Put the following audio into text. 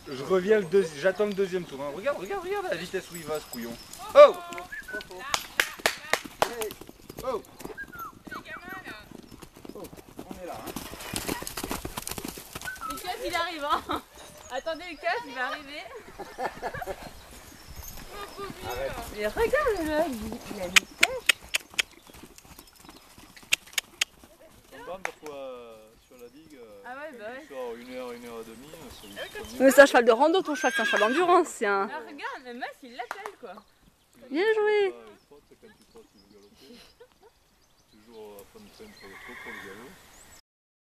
Je reviens j'attends le deuxième tour. Hein. Regarde la vitesse où il va ce couillon. Oh! Oh! Oh, on est là. Hein. Lucas il arrive hein. Attendez Lucas il va arriver. Arrête. Mais regarde le mec, il a une pêche. Parfois sur la digue, Ah ouais bah ouais. tu sors 1 heure, 1 heure et demie. Mais c'est un cheval de rando ton cheval, c'est un cheval d'endurance. C'est un... Ah, regarde, le mec il l'appelle quoi. Bien joué. Il trotte, quand tu trottes, il veut galoper. Toujours à fond de peine pour le galop.